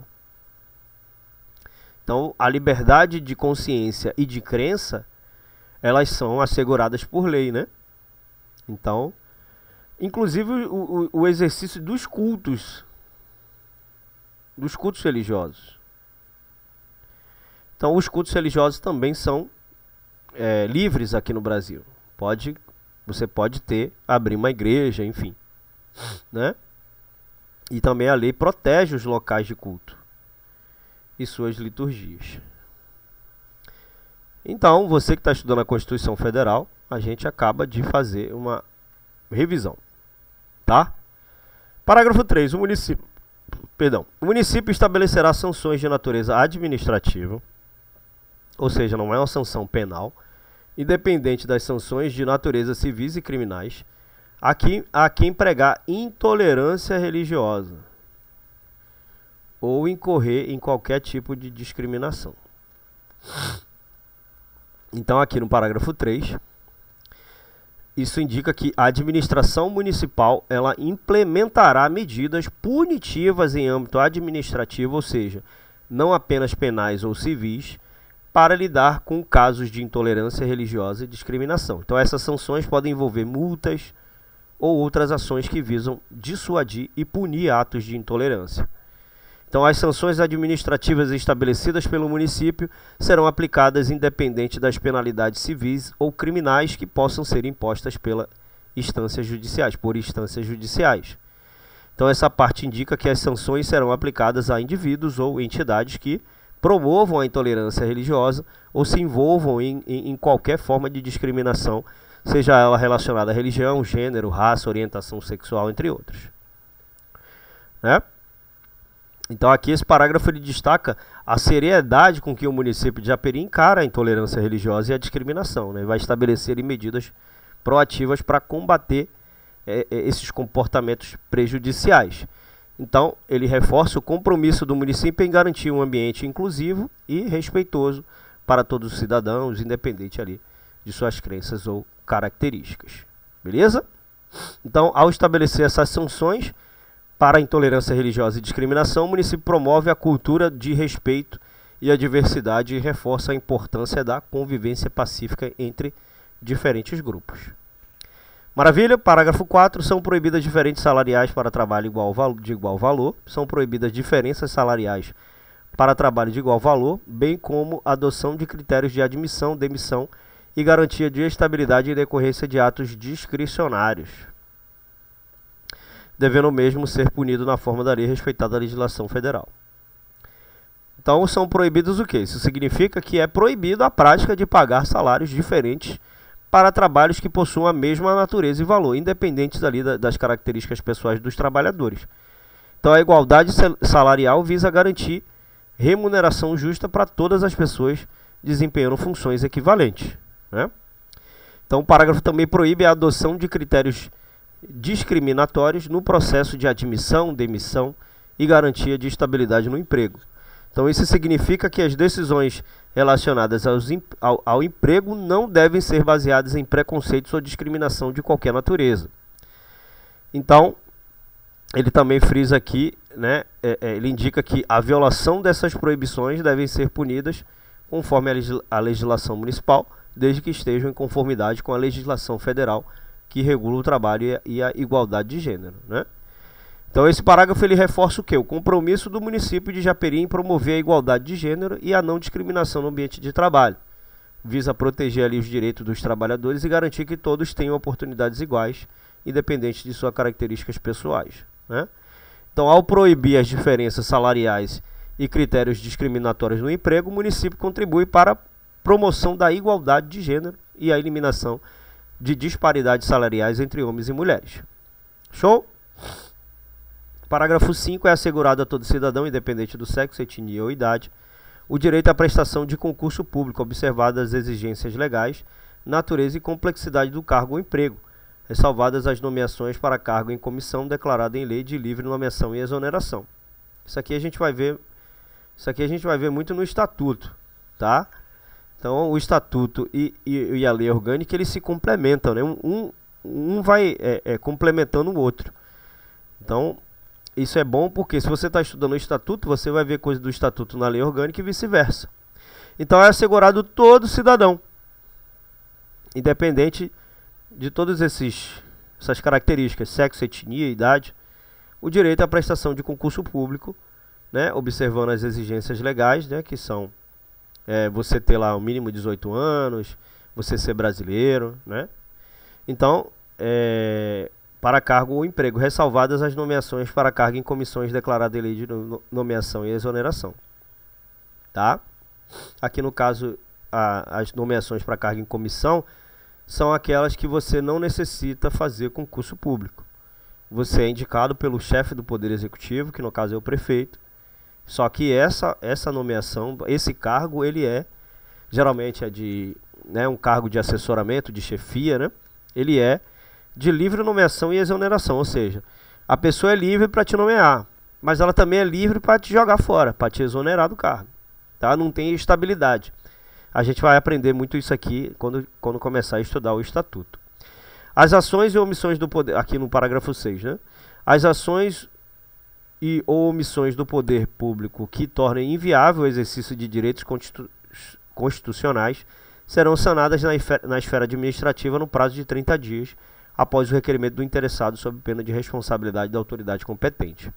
Speaker 1: Então a liberdade de consciência e de crença, elas são asseguradas por lei, né? Então, inclusive o exercício dos cultos religiosos. Então, os cultos religiosos também são livres aqui no Brasil. Você pode abrir uma igreja, enfim, né? E também a lei protege os locais de culto e suas liturgias. Então, você que está estudando a Constituição Federal, a gente acaba de fazer uma revisão, tá? Parágrafo 3. O município estabelecerá sanções de natureza administrativa, ou seja, não é uma sanção penal, independente das sanções de natureza civis e criminais, a quem pregar intolerância religiosa ou incorrer em qualquer tipo de discriminação. Então, aqui no parágrafo 3, isso indica que a administração municipal ela implementará medidas punitivas em âmbito administrativo, ou seja, não apenas penais ou civis, para lidar com casos de intolerância religiosa e discriminação. Então, essas sanções podem envolver multas ou outras ações que visam dissuadir e punir atos de intolerância. Então, as sanções administrativas estabelecidas pelo município serão aplicadas independente das penalidades civis ou criminais que possam ser impostas por instâncias judiciais. Então, essa parte indica que as sanções serão aplicadas a indivíduos ou entidades que promovam a intolerância religiosa ou se envolvam em qualquer forma de discriminação, seja ela relacionada à religião, gênero, raça, orientação sexual, entre outros. Né? Então aqui esse parágrafo ele destaca a seriedade com que o município de Japeri encara a intolerância religiosa e a discriminação, né? Vai estabelecer medidas proativas para combater esses comportamentos prejudiciais. Então ele reforça o compromisso do município em garantir um ambiente inclusivo e respeitoso para todos os cidadãos, independente ali de suas crenças ou características. Beleza? Então, ao estabelecer essas sanções para a intolerância religiosa e discriminação, o município promove a cultura de respeito e a diversidade e reforça a importância da convivência pacífica entre diferentes grupos. Maravilha? Parágrafo 4. São proibidas diferenças salariais para trabalho de igual valor. São proibidas diferenças salariais para trabalho de igual valor, bem como a adoção de critérios de admissão, demissão e garantia de estabilidade em decorrência de atos discricionários, devendo o mesmo ser punido na forma da lei respeitada a legislação federal. Então são proibidos o quê? Isso significa que é proibido a prática de pagar salários diferentes para trabalhos que possuam a mesma natureza e valor, independentes ali das características pessoais dos trabalhadores. Então a igualdade salarial visa garantir remuneração justa para todas as pessoas desempenhando funções equivalentes, né? Então o parágrafo também proíbe a adoção de critérios discriminatórios no processo de admissão, demissão e garantia de estabilidade no emprego. Então isso significa que as decisões relacionadas ao emprego não devem ser baseadas em preconceitos ou discriminação de qualquer natureza. Então, ele também frisa aqui, né, ele indica que a violação dessas proibições devem ser punidas conforme a legislação municipal, desde que estejam em conformidade com a legislação federal que regula o trabalho e a igualdade de gênero, né? Então esse parágrafo ele reforça o quê? O compromisso do município de Japeri em promover a igualdade de gênero e a não discriminação no ambiente de trabalho. Visa proteger ali os direitos dos trabalhadores e garantir que todos tenham oportunidades iguais, independente de suas características pessoais, né? Então, ao proibir as diferenças salariais e critérios discriminatórios no emprego, o município contribui para a promoção da igualdade de gênero e a eliminação de disparidades salariais entre homens e mulheres. Show? Parágrafo 5 é assegurado a todo cidadão, independente do sexo, etnia ou idade, o direito à prestação de concurso público, observadas as exigências legais, natureza e complexidade do cargo ou emprego, ressalvadas as nomeações para cargo em comissão declarada em lei de livre nomeação e exoneração. Isso aqui a gente vai ver muito no estatuto, tá? Então o estatuto e a lei orgânica eles se complementam, né? Um vai complementando o outro. Então isso é bom porque se você está estudando o estatuto, você vai ver coisas do estatuto na lei orgânica e vice-versa. Então é assegurado todo cidadão, independente de todas essas características, sexo, etnia, idade, o direito à prestação de concurso público, né, observando as exigências legais, né, que são você ter lá o mínimo de 18 anos, você ser brasileiro, né? Então, para cargo ou emprego, ressalvadas as nomeações para cargo em comissões declaradas em lei de nomeação e exoneração. Tá? Aqui no caso, as nomeações para cargo em comissão são aquelas que você não necessita fazer concurso público. Você é indicado pelo chefe do Poder Executivo, que no caso é o prefeito. Só que essa nomeação, esse cargo, ele geralmente um cargo de assessoramento, de chefia, né? Ele é de livre nomeação e exoneração, ou seja, a pessoa é livre para te nomear, mas ela também é livre para te jogar fora, para te exonerar do cargo, tá? Não tem estabilidade. A gente vai aprender muito isso aqui quando começar a estudar o estatuto. As ações e omissões do poder, aqui no parágrafo 6, né? As ações ou omissões do poder público que tornem inviável o exercício de direitos constitucionais serão sanadas na esfera administrativa no prazo de 30 dias, após o requerimento do interessado sob pena de responsabilidade da autoridade competente.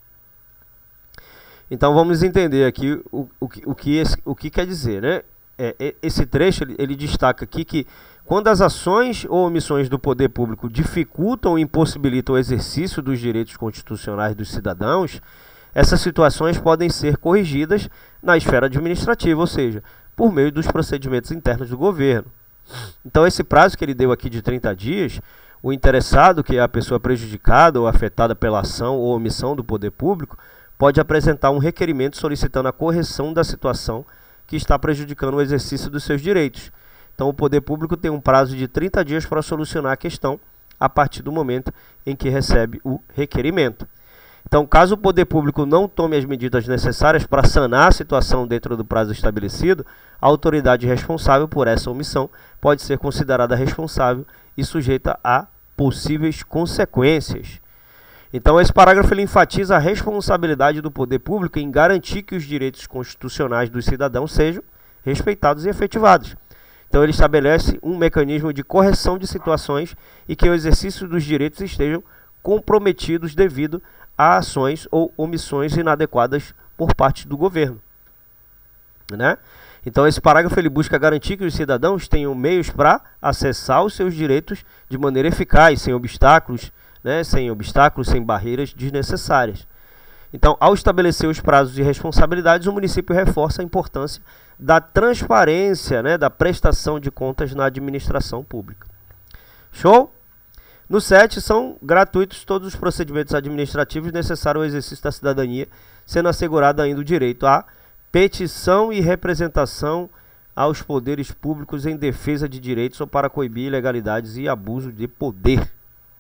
Speaker 1: Então vamos entender aqui o que quer dizer, né? Esse trecho ele destaca aqui que quando as ações ou omissões do poder público dificultam ou impossibilitam o exercício dos direitos constitucionais dos cidadãos, essas situações podem ser corrigidas na esfera administrativa, ou seja, por meio dos procedimentos internos do governo. Então esse prazo que ele deu aqui de 30 dias, o interessado, que é a pessoa prejudicada ou afetada pela ação ou omissão do poder público, pode apresentar um requerimento solicitando a correção da situação que está prejudicando o exercício dos seus direitos. Então o poder público tem um prazo de 30 dias para solucionar a questão a partir do momento em que recebe o requerimento. Então, caso o poder público não tome as medidas necessárias para sanar a situação dentro do prazo estabelecido, a autoridade responsável por essa omissão pode ser considerada responsável e sujeita a possíveis consequências. Então, esse parágrafo ele enfatiza a responsabilidade do poder público em garantir que os direitos constitucionais dos cidadãos sejam respeitados e efetivados. Então, ele estabelece um mecanismo de correção de situações e que o exercício dos direitos estejam comprometidos devido a ações ou omissões inadequadas por parte do governo, né? Então esse parágrafo ele busca garantir que os cidadãos tenham meios para acessar os seus direitos de maneira eficaz, sem obstáculos, né? Sem barreiras desnecessárias. Então, ao estabelecer os prazos e responsabilidades, o município reforça a importância da transparência, né, da prestação de contas na administração pública. Show? No 7, são gratuitos todos os procedimentos administrativos necessários ao exercício da cidadania, sendo assegurado ainda o direito à petição e representação aos poderes públicos em defesa de direitos ou para coibir ilegalidades e abuso de poder.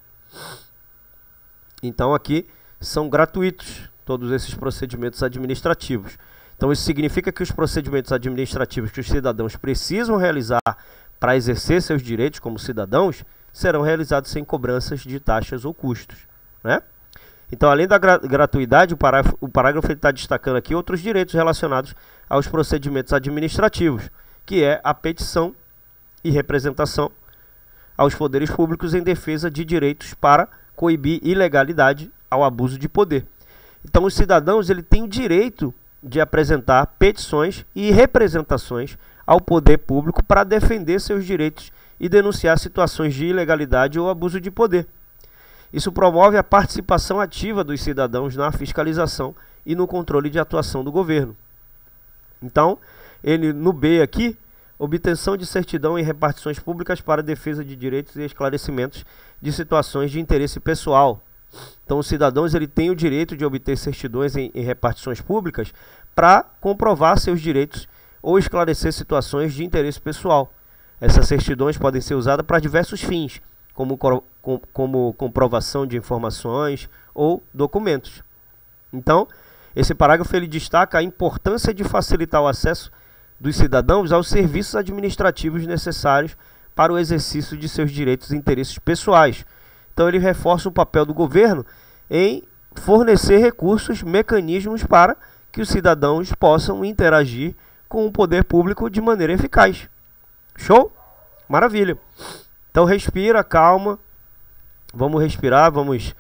Speaker 1: Então aqui são gratuitos todos esses procedimentos administrativos. Então isso significa que os procedimentos administrativos que os cidadãos precisam realizar para exercer seus direitos como cidadãos serão realizados sem cobranças de taxas ou custos, né? Então, além da gratuidade, o parágrafo está destacando aqui outros direitos relacionados aos procedimentos administrativos, que é a petição e representação aos poderes públicos em defesa de direitos para coibir ilegalidade ao abuso de poder. Então, os cidadãos têm o direito de apresentar petições e representações ao poder público para defender seus direitos e denunciar situações de ilegalidade ou abuso de poder. Isso promove a participação ativa dos cidadãos na fiscalização e no controle de atuação do governo. Então, no B aqui, obtenção de certidão e repartições públicas para defesa de direitos e esclarecimentos de situações de interesse pessoal. Então, os cidadãos têm o direito de obter certidões e repartições públicas para comprovar seus direitos ou esclarecer situações de interesse pessoal. Essas certidões podem ser usadas para diversos fins, como comprovação de informações ou documentos. Então, esse parágrafo destaca a importância de facilitar o acesso dos cidadãos aos serviços administrativos necessários para o exercício de seus direitos e interesses pessoais. Então, ele reforça o papel do governo em fornecer recursos, mecanismos para que os cidadãos possam interagir com o poder público de maneira eficaz. Show? Maravilha! Então respira, calma, vamos respirar, vamos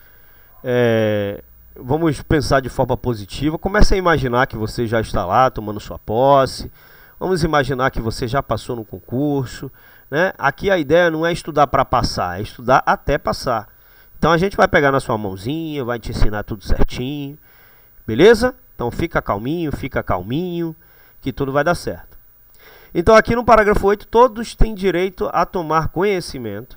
Speaker 1: pensar de forma positiva. Comece a imaginar que você já está lá tomando sua posse. Vamos imaginar que você já passou no concurso, né? Aqui a ideia não é estudar para passar, é estudar até passar. Então a gente vai pegar na sua mãozinha, vai te ensinar tudo certinho, beleza? Então fica calminho, que tudo vai dar certo. Então aqui no parágrafo 8, todos têm direito a tomar conhecimento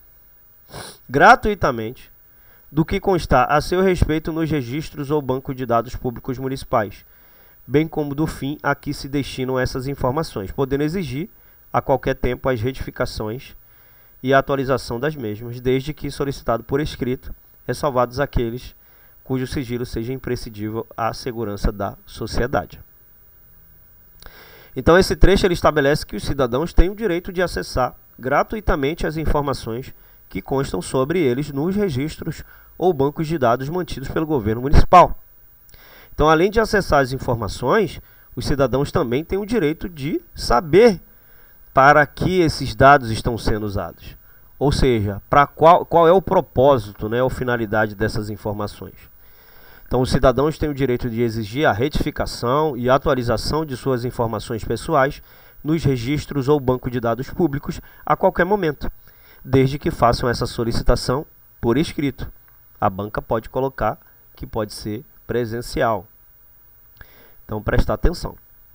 Speaker 1: gratuitamente do que constar a seu respeito nos registros ou banco de dados públicos municipais, bem como do fim a que se destinam essas informações, podendo exigir a qualquer tempo as retificações e a atualização das mesmas, desde que solicitado por escrito, ressalvados aqueles cujo sigilo seja imprescindível à segurança da sociedade. Então esse trecho estabelece que os cidadãos têm o direito de acessar gratuitamente as informações que constam sobre eles nos registros ou bancos de dados mantidos pelo governo municipal. Então, além de acessar as informações, os cidadãos também têm o direito de saber para que esses dados estão sendo usados. Ou seja, para qual é o propósito, né, ou finalidade dessas informações. Então, os cidadãos têm o direito de exigir a retificação e atualização de suas informações pessoais nos registros ou banco de dados públicos a qualquer momento, desde que façam essa solicitação por escrito. A banca pode colocar que pode ser presencial. Então, prestar atenção.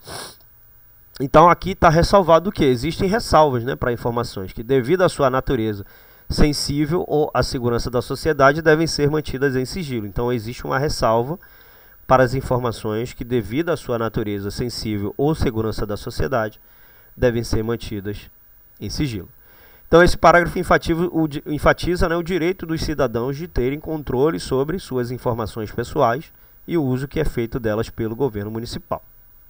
Speaker 1: Então, aqui está ressalvado o que? Existem ressalvas, né, para informações que, devido à sua natureza sensível ou à segurança da sociedade, devem ser mantidas em sigilo. Então, existe uma ressalva para as informações que, devido à sua natureza sensível ou segurança da sociedade, devem ser mantidas em sigilo. Então, esse parágrafo enfatiza, né, o direito dos cidadãos de terem controle sobre suas informações pessoais e o uso que é feito delas pelo governo municipal.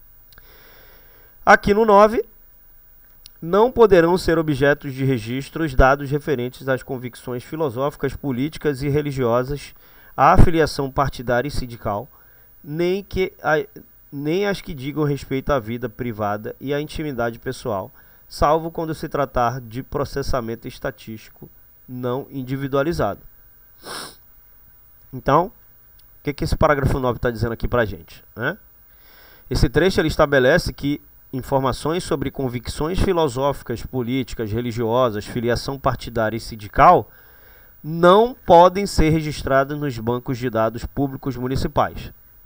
Speaker 1: Aqui no 9, não poderão ser objetos de registros dados referentes às convicções filosóficas, políticas e religiosas, à afiliação partidária e sindical, nem as que digam respeito à vida privada e à intimidade pessoal, salvo quando se tratar de processamento estatístico não individualizado. Então, o que esse parágrafo 9 está dizendo aqui para a gente, né? Esse trecho estabelece que informações sobre convicções filosóficas, políticas, religiosas, filiação partidária e sindical não podem ser registradas nos bancos de dados públicos municipais.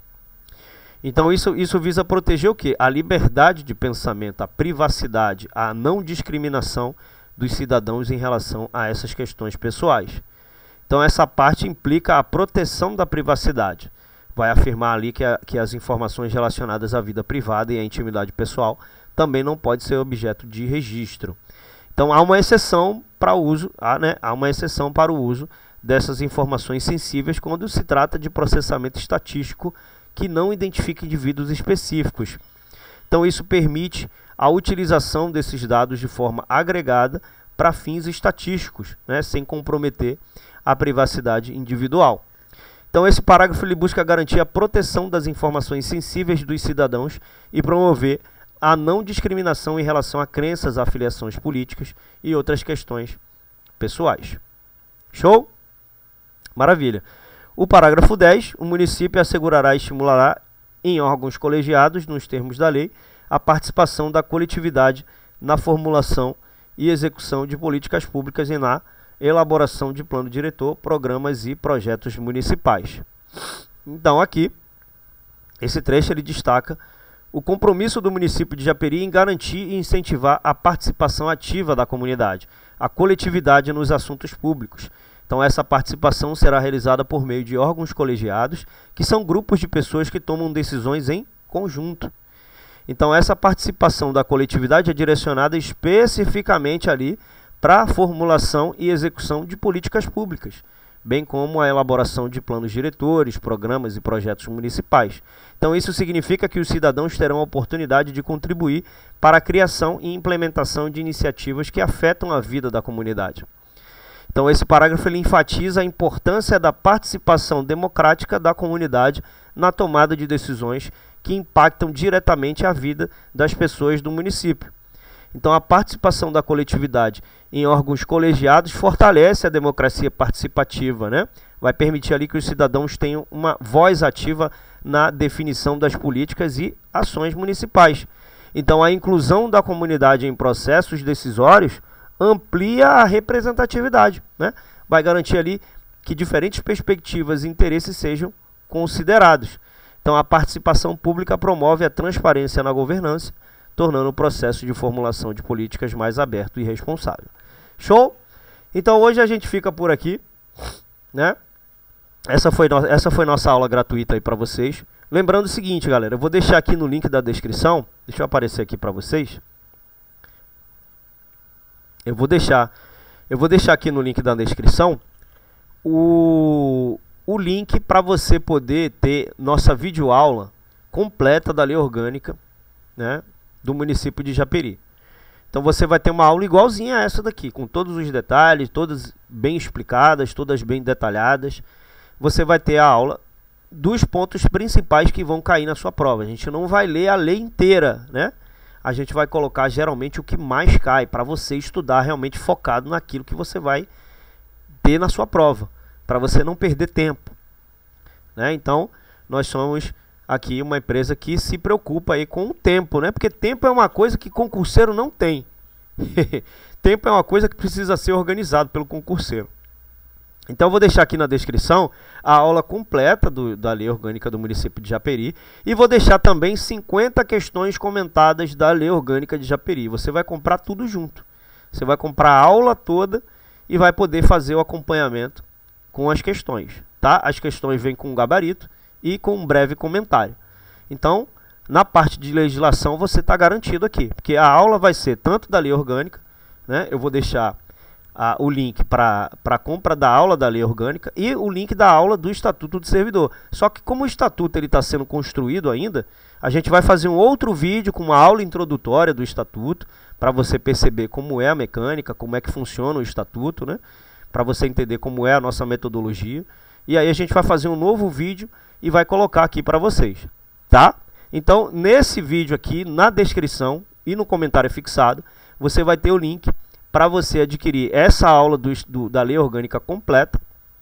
Speaker 1: Então isso visa proteger o quê? A liberdade de pensamento, a privacidade, a não discriminação dos cidadãos em relação a essas questões pessoais. Então essa parte implica a proteção da privacidade. Vai afirmar ali que as informações relacionadas à vida privada e à intimidade pessoal também não pode ser objeto de registro. Então há uma exceção para o uso, há uma exceção para o uso dessas informações sensíveis quando se trata de processamento estatístico que não identifica indivíduos específicos. Então isso permite a utilização desses dados de forma agregada para fins estatísticos, sem comprometer a privacidade individual. Então esse parágrafo ele busca garantir a proteção das informações sensíveis dos cidadãos e promover a não discriminação em relação a crenças, afiliações políticas e outras questões pessoais. Show? Maravilha. O parágrafo 10, o município assegurará e estimulará em órgãos colegiados, nos termos da lei, a participação da coletividade na formulação e execução de políticas públicas e na elaboração de plano diretor, programas e projetos municipais. Então aqui, esse trecho ele destaca o compromisso do município de Japeri em garantir e incentivar a participação ativa da comunidade, a coletividade nos assuntos públicos. Então essa participação será realizada por meio de órgãos colegiados, que são grupos de pessoas que tomam decisões em conjunto. Então essa participação da coletividade é direcionada especificamente ali para a formulação e execução de políticas públicas, bem como a elaboração de planos diretores, programas e projetos municipais. Então isso significa que os cidadãos terão a oportunidade de contribuir para a criação e implementação de iniciativas que afetam a vida da comunidade. Então esse parágrafo ele enfatiza a importância da participação democrática da comunidade na tomada de decisões que impactam diretamente a vida das pessoas do município. Então a participação da coletividade em órgãos colegiados fortalece a democracia participativa, Vai permitir ali que os cidadãos tenham uma voz ativa na definição das políticas e ações municipais. Então a inclusão da comunidade em processos decisórios amplia a representatividade, Vai garantir ali que diferentes perspectivas e interesses sejam considerados. Então a participação pública promove a transparência na governança, tornando o processo de formulação de políticas mais aberto e responsável. Show? Então hoje a gente fica por aqui, Essa foi nossa aula gratuita aí para vocês. Lembrando o seguinte, galera, eu vou deixar aqui no link da descrição, deixa eu aparecer aqui para vocês. Eu vou deixar aqui no link da descrição o link para você poder ter nossa videoaula completa da lei orgânica, do município de Japeri. Então você vai ter uma aula igualzinha a essa daqui, com todos os detalhes, todas bem explicadas, todas bem detalhadas. Você vai ter a aula dos pontos principais que vão cair na sua prova. A gente não vai ler a lei inteira, A gente vai colocar geralmente o que mais cai, para você estudar realmente focado naquilo que você vai ter na sua prova, para você não perder tempo, Então, nós somos aqui uma empresa que se preocupa aí com o tempo, Porque tempo é uma coisa que concurseiro não tem. Tempo é uma coisa que precisa ser organizado pelo concurseiro. Então eu vou deixar aqui na descrição a aula completa da lei orgânica do município de Japeri e vou deixar também 50 questões comentadas da lei orgânica de Japeri. Você vai comprar tudo junto. Você vai comprar a aula toda e vai poder fazer o acompanhamento com as questões, As questões vêm com um gabarito e com um breve comentário. Então, na parte de legislação você está garantido aqui, porque a aula vai ser tanto da lei orgânica, Eu vou deixar o link para a compra da aula da lei orgânica e o link da aula do Estatuto do Servidor. Só que como o Estatuto está sendo construído ainda, a gente vai fazer um outro vídeo com uma aula introdutória do Estatuto, para você perceber como é a mecânica, como é que funciona o Estatuto, Para você entender como é a nossa metodologia. E aí a gente vai fazer um novo vídeo e vai colocar aqui para vocês, Então, nesse vídeo aqui, na descrição e no comentário fixado, você vai ter o link para você adquirir essa aula da lei orgânica completa.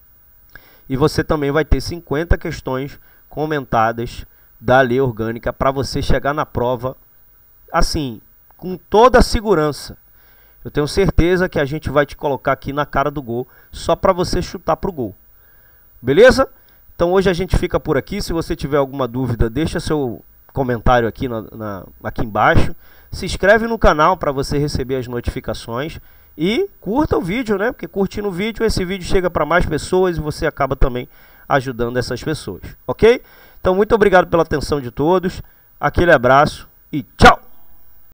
Speaker 1: E você também vai ter 50 questões comentadas da lei orgânica para você chegar na prova, assim, com toda a segurança. Eu tenho certeza que a gente vai te colocar aqui na cara do gol, só para você chutar para o gol. Beleza? Então hoje a gente fica por aqui. Se você tiver alguma dúvida, deixa seu comentário aqui, aqui embaixo. Se inscreve no canal para você receber as notificações. E curta o vídeo, né? Porque curtindo o vídeo, esse vídeo chega para mais pessoas e você acaba também ajudando essas pessoas, ok? Então muito obrigado pela atenção de todos. Aquele abraço e tchau!